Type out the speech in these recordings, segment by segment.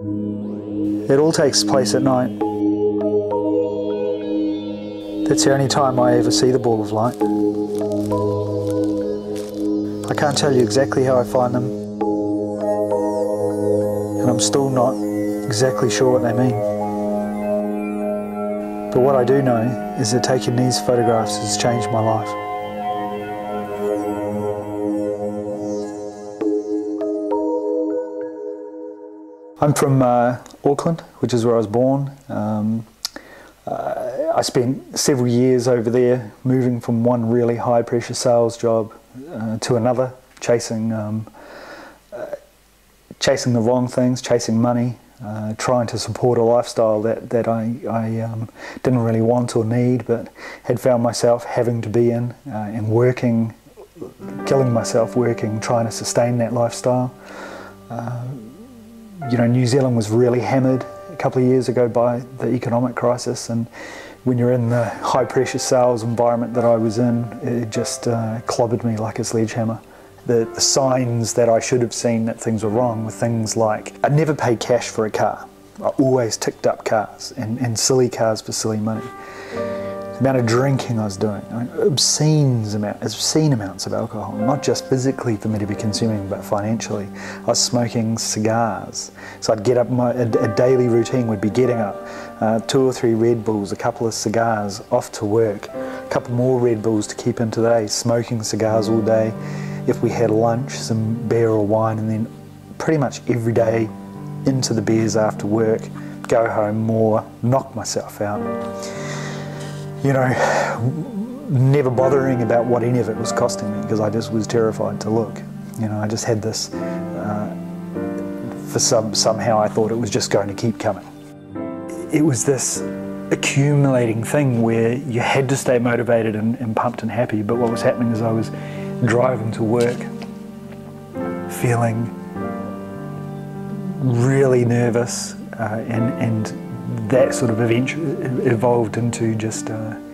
It all takes place at night. That's the only time I ever see the ball of light. I can't tell you exactly how I find them, and I'm still not exactly sure what they mean. But what I do know is that taking these photographs has changed my life. I'm from Auckland, which is where I was born. I spent several years over there, moving from one really high pressure sales job to another, chasing the wrong things, chasing money, trying to support a lifestyle that I didn't really want or need, but had found myself having to be in, and working, killing myself working, trying to sustain that lifestyle. You know, New Zealand was really hammered a couple of years ago by the economic crisis, and when you're in the high pressure sales environment that I was in, it just clobbered me like a sledgehammer. The signs that I should have seen that things were wrong were things like, I never paid cash for a car. I always ticked up cars, and silly cars for silly money. The amount of drinking I was doing, obscene amounts of alcohol, not just physically for me to be consuming, but financially. I was smoking cigars. So I'd get up, a daily routine would be getting up, 2 or 3 Red Bulls, a couple of cigars, off to work, a couple more Red Bulls to keep into the day, smoking cigars all day. If we had lunch, some beer or wine, and then pretty much every day into the beers after work, go home more, knock myself out. You know, never bothering about what any of it was costing me, because I just was terrified to look. You know, I just had this, somehow I thought it was just going to keep coming. It was this accumulating thing where you had to stay motivated and pumped and happy, but what was happening is I was driving to work feeling really nervous, and that sort of eventually evolved into just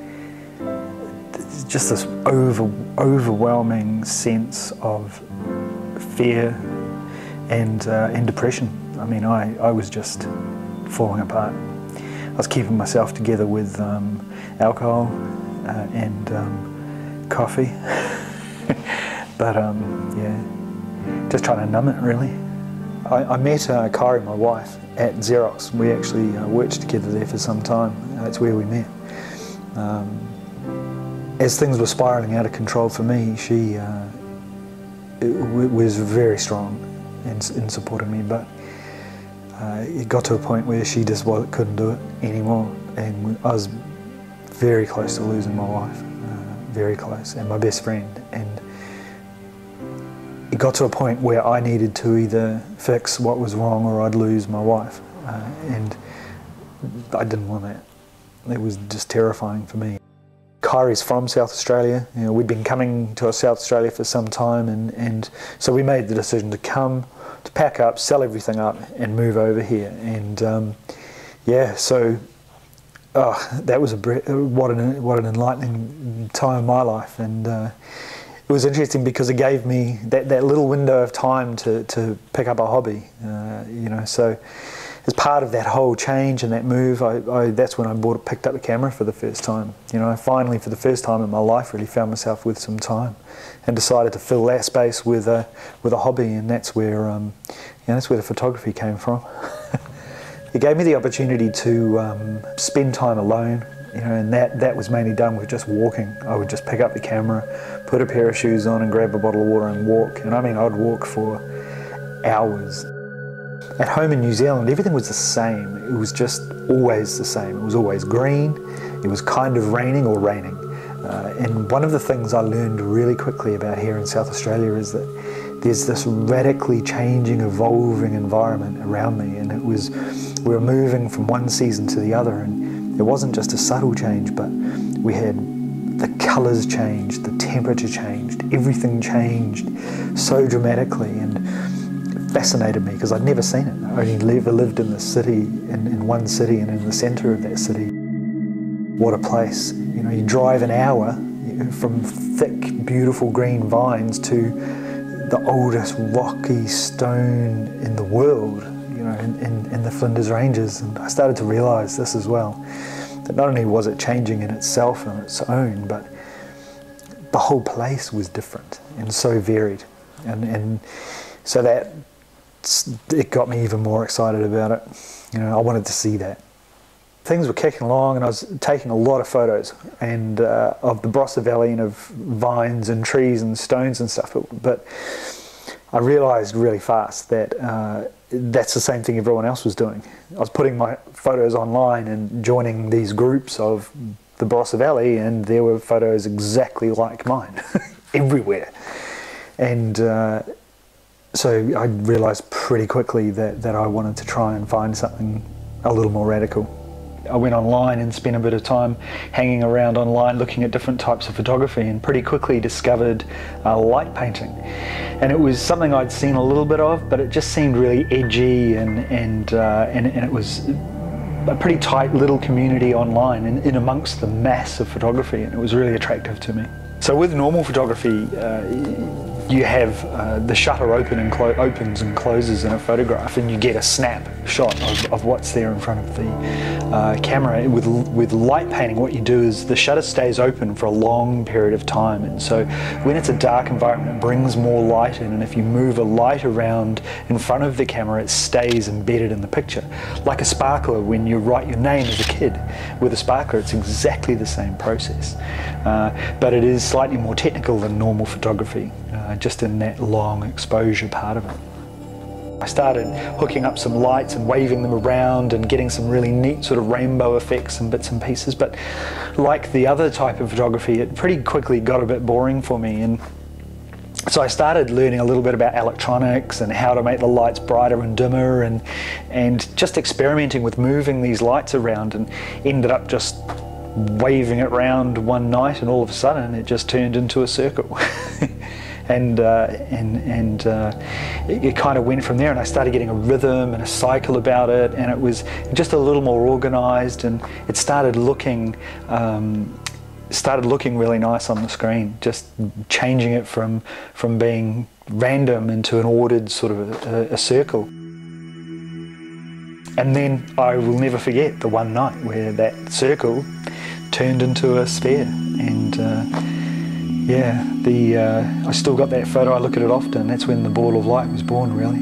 this overwhelming sense of fear and depression. I mean, I was just falling apart. I was keeping myself together with alcohol and coffee, but yeah, just trying to numb it really. I met Kari, my wife, at Xerox. We actually worked together there for some time. That's where we met. As things were spiralling out of control for me, she was very strong in supporting me, but it got to a point where she just couldn't do it anymore, and I was very close to losing my wife, very close, and my best friend. And it got to a point where I needed to either fix what was wrong or I'd lose my wife, and I didn't want that. It was just terrifying for me. Kari's from South Australia. You know, we'd been coming to South Australia for some time, and so we made the decision to pack up, sell everything up, and move over here. And yeah, so that was what an enlightening time in my life. And it was interesting because it gave me that little window of time to pick up a hobby, you know. So as part of that whole change and that move, that's when I picked up the camera for the first time. You know, I finally, for the first time in my life, really found myself with some time, and decided to fill that space with a hobby, and that's where that's where the photography came from. It gave me the opportunity to spend time alone. You know, and that was mainly done with just walking. I would just pick up the camera, put a pair of shoes on and grab a bottle of water and walk. And I mean, I'd walk for hours. At home in New Zealand, everything was the same. It was just always the same. It was always green. It was kind of raining or raining. And one of the things I learned really quickly about here in South Australia is that there's this radically changing, evolving environment around me. And we were moving from one season to the other, and it wasn't just a subtle change, but we had the colours changed, the temperature changed, everything changed so dramatically, and it fascinated me because I'd never seen it. I only ever lived in the city, in one city, and in the centre of that city. What a place. You know, you drive an hour from thick, beautiful green vines to the oldest rocky stone in the world. in the Flinders Ranges, and I started to realise this as well, that not only was it changing in itself on its own, but the whole place was different and so varied, and so that it got me even more excited about it. I wanted to see that. Things were kicking along, and I was taking a lot of photos and of the Barossa Valley and of vines and trees and stones and stuff, but I realised really fast that that's the same thing everyone else was doing. I was putting my photos online and joining these groups of the Barossa Valley, and there were photos exactly like mine everywhere. And so I realised pretty quickly that I wanted to try and find something a little more radical. I went online and spent a bit of time hanging around online looking at different types of photography, and pretty quickly discovered light painting. And it was something I'd seen a little bit of, but it just seemed really edgy, and it was a pretty tight little community online in amongst the mass of photography, and it was really attractive to me. So with normal photography, you have the shutter opens and closes in a photograph, and you get a snapshot of what's there in front of the camera. With light painting, what you do is the shutter stays open for a long period of time, and so when it's a dark environment, it brings more light in, and if you move a light around in front of the camera, it stays embedded in the picture. Like a sparkler, when you write your name as a kid with a sparkler, it's exactly the same process, but it is slightly more technical than normal photography, just in that long exposure part of it. I started hooking up some lights and waving them around and getting some really neat sort of rainbow effects and bits and pieces, but like the other type of photography, it pretty quickly got a bit boring for me, and so I started learning a little bit about electronics and how to make the lights brighter and dimmer, and just experimenting with moving these lights around, and ended up just waving it around one night, and all of a sudden it just turned into a circle. And it kind of went from there, and I started getting a rhythm and a cycle about it, and it was just a little more organised, and it started looking really nice on the screen, just changing it from being random into an ordered sort of a circle. And then I will never forget the one night where that circle turned into a sphere, and yeah, I still got that photo. I look at it often. That's when the ball of light was born, really.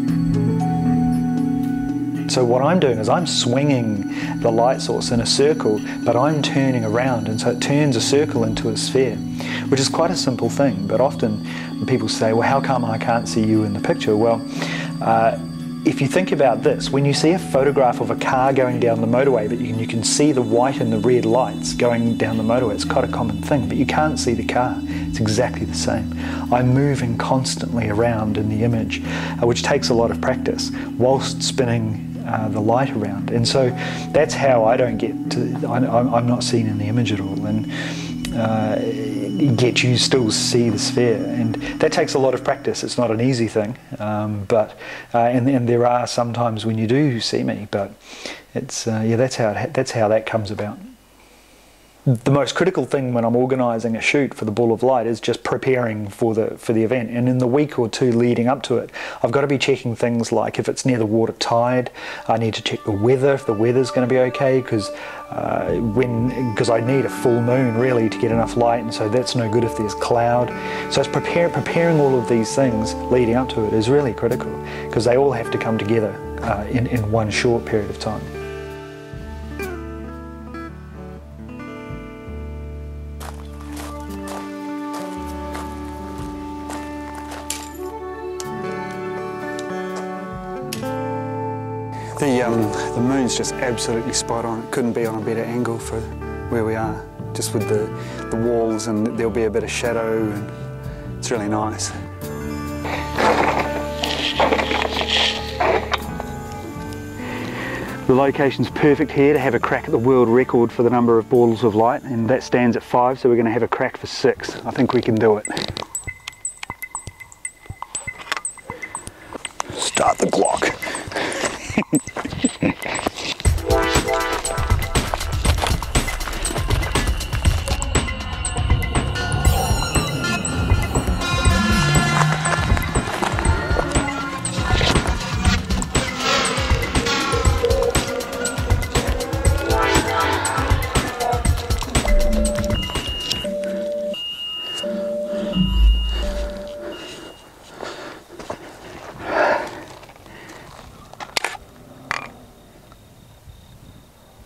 So what I'm doing is I'm swinging the light source in a circle, but I'm turning around, and so it turns a circle into a sphere, which is quite a simple thing. But often people say, well, how come I can't see you in the picture? Well, if you think about this, when you see a photograph of a car going down the motorway, but you can see the white and the red lights going down the motorway, it's quite a common thing, but you can't see the car. It's exactly the same. I'm moving constantly around in the image, which takes a lot of practice, whilst spinning the light around. And so that's how I don't get to, I'm not seen in the image at all, and yet you still see the sphere, and that takes a lot of practice. It's not an easy thing, but and there are some times when you do see me, but it's yeah, that's how that comes about. The most critical thing when I'm organising a shoot for the Ball of Light is just preparing for the event, and in the week or two leading up to it, I've got to be checking things like if it's near the water tide. I need to check the weather, if the weather's going to be okay, because I need a full moon really to get enough light, and so that's no good if there's cloud. So it's preparing all of these things leading up to it is really critical, because they all have to come together in one short period of time. The moon's just absolutely spot on. It couldn't be on a better angle for where we are, just with the walls, and there'll be a bit of shadow, and it's really nice. The location's perfect here to have a crack at the world record for the number of balls of light, and that stands at 5, so we're going to have a crack for 6. I think we can do it. Start the clock.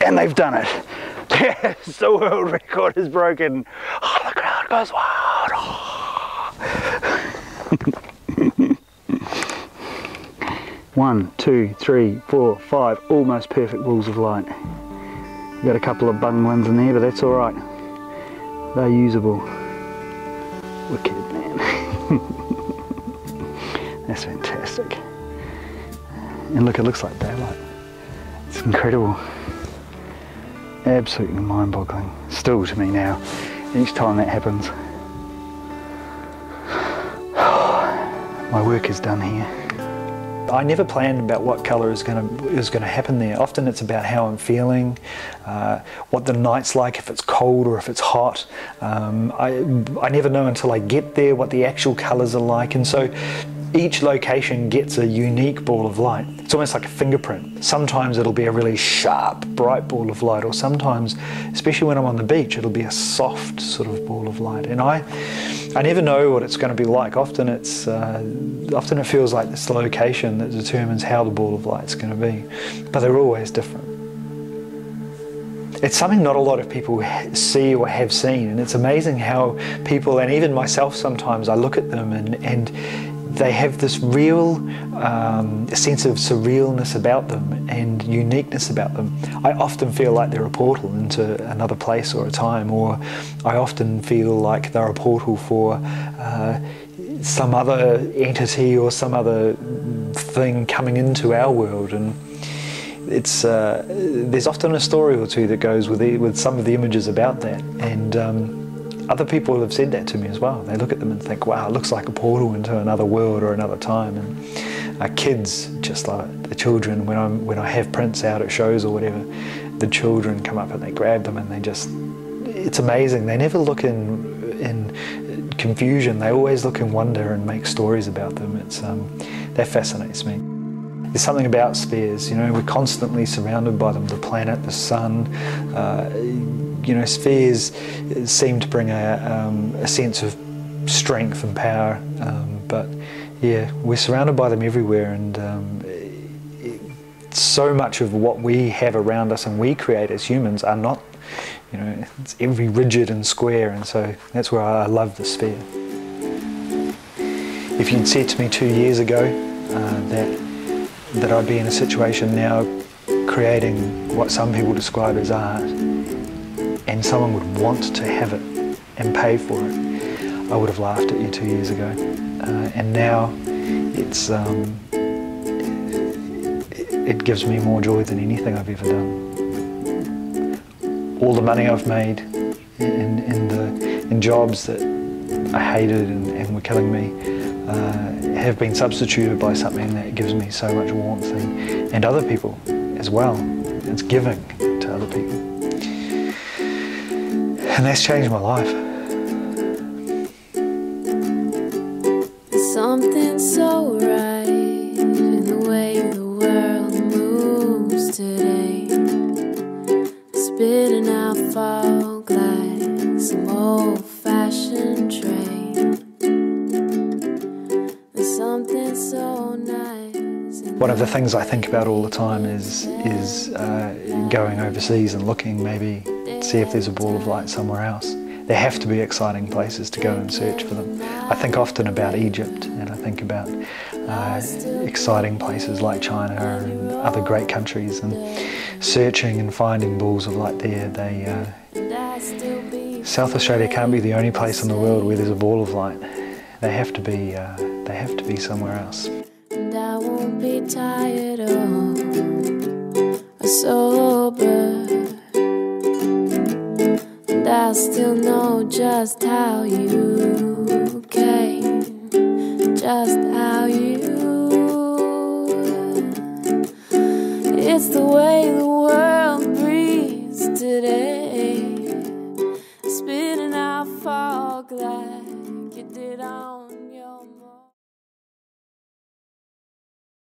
And they've done it. Yes, the world record is broken. Oh, the crowd goes wild. Oh. 1, 2, 3, 4, 5, almost perfect balls of light. We've got a couple of bung ones in there, but that's all right. They're usable. Wicked, man. That's fantastic. And look, it looks like daylight. It's incredible. Absolutely mind-boggling. Still to me now, each time that happens. My work is done here. I never planned about what colour is going to happen there. Often it's about how I'm feeling, what the night's like, if it's cold or if it's hot. I never know until I get there what the actual colours are like, and so each location gets a unique ball of light. It's almost like a fingerprint. Sometimes it'll be a really sharp, bright ball of light, or sometimes, especially when I'm on the beach, it'll be a soft sort of ball of light. And I never know what it's going to be like. Often it feels like this location that determines how the ball of light's going to be, but they're always different. It's something not a lot of people see or have seen, and it's amazing how people, and even myself sometimes, I look at them and they have this real sense of surrealness about them and uniqueness about them. I often feel like they're a portal into another place or a time, or I often feel like they're a portal for some other entity or some other thing coming into our world. And it's there's often a story or two that goes with some of the images about that, and other people have said that to me as well. They look at them and think, wow, it looks like a portal into another world or another time. And kids, just like the children, when I have prints out at shows or whatever, the children come up and they grab them and they just, it's amazing. They never look in confusion. They always look in wonder and make stories about them. It's that fascinates me. There's something about spheres, you know, we're constantly surrounded by them, the planet, the sun. You know, spheres seem to bring a sense of strength and power, but yeah, we're surrounded by them everywhere, and so much of what we have around us and we create as humans are not, you know, it's every rigid and square, and so that's where I love the sphere. If you'd said to me 2 years ago that I'd be in a situation now creating what some people describe as art, and someone would want to have it and pay for it, I would have laughed at you 2 years ago. And now it gives me more joy than anything I've ever done. All the money I've made in jobs that I hated and were killing me have been substituted by something that gives me so much warmth, and other people as well. It's giving to other people. And that's changed my life. Something so right in the way the world moves today, spitting out fog like some old-fashioned train. There's something so nice. One of the things I think about all the time is going overseas and looking, maybe see if there's a ball of light somewhere else. There have to be exciting places to go and search for them. I think often about Egypt, and I think about exciting places like China and other great countries, and searching and finding balls of light there. South Australia can't be the only place in the world where there's a ball of light. They have to be somewhere else. And I won't be tired or sober, and I still know just how you came, just how you. It's the way the